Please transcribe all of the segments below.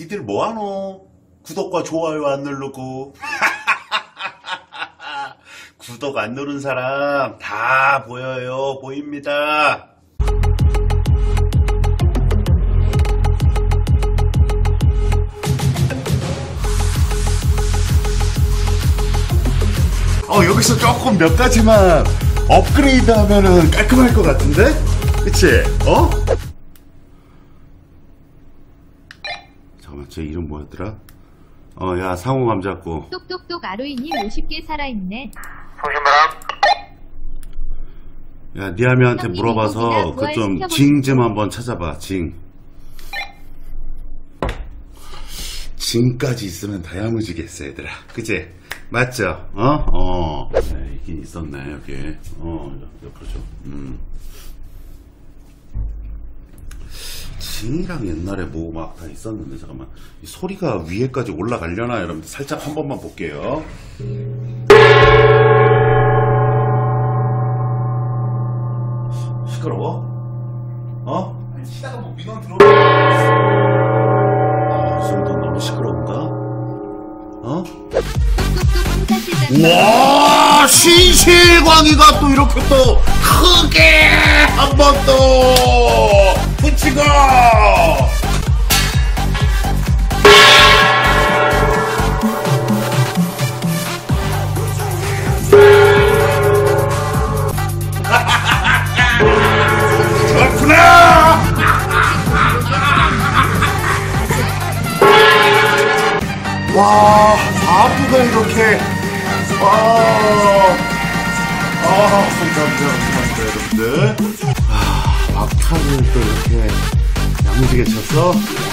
니들 뭐하노? 구독과 좋아요 안 누르고. 구독 안 누른 사람 다 보여요. 보입니다. 여기서 조금 몇 가지만 업그레이드 하면은 깔끔할 것 같은데? 그치? 잠깐만, 제 이름 뭐였더라? 야, 상호 감잡고. 똑똑똑 아로이님 50개 살아있네. 야, 니아미한테 물어봐서 그 좀 징 좀 한번 찾아봐. 징까지 있으면 다 야무지겠어, 얘들아. 그치? 맞죠? 네, 있긴 있었네, 여기. 그렇죠. 징이랑 옛날에 뭐 막 다 있었는데, 잠깐만. 이 소리가 위에까지 올라가려나? 여러분들 살짝 한 번만 볼게요. 시끄러워? 아니, 치다가 뭐 민원 들어오면. 지금도 너무 시끄러운가? 와, 신실광이가 또 이렇게 또 크게 한 번 또 붙이고. 그렇구나. 와, 바보가 이렇게. 감사합니다, 여러분들. 막타를 또 이렇게 야무지게 쳤어?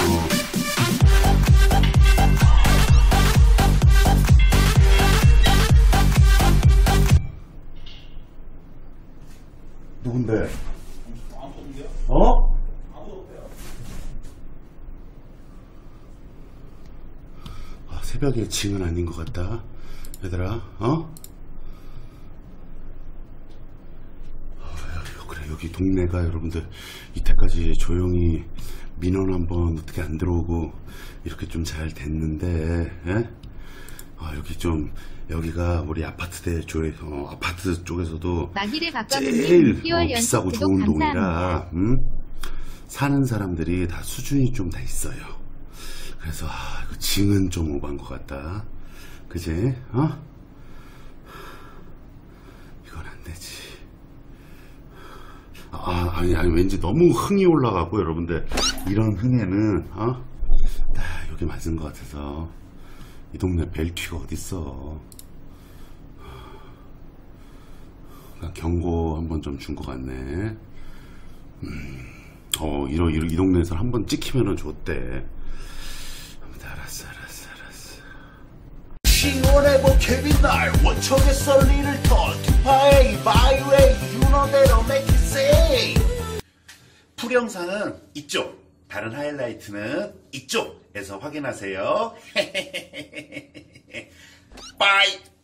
누군데? 새벽에 징은 아닌 것 같다. 얘들아, 그래, 여기 동네가 여러분들 이때까지 조용히 민원 한번 어떻게 안 들어오고 이렇게 좀 잘 됐는데, 여기 좀, 여기가 우리 아파트 아파트 쪽에서도 제일 비싸고 좋은 동이라, 사는 사람들이 다 수준이 좀 다 있어요. 그래서 이거 징은 좀 오버한 것 같다. 그지? 이건 안 되지. 아니, 왠지 너무 흥이 올라가고, 여러분들 이런 흥에는 여기 맞은 것 같아서. 이 동네 벨튀가 어딨어. 경고 한번 좀 준 것 같네. 이 동네에서 한번 찍히면은 좋대. 알았어. 시원해보 케빈 날 원청의 썰리를 털 투파의 바이웨이 유너대로 make it say. 풀 영상은 이쪽, 다른 하이라이트는 이쪽에서 확인하세요. 빠이.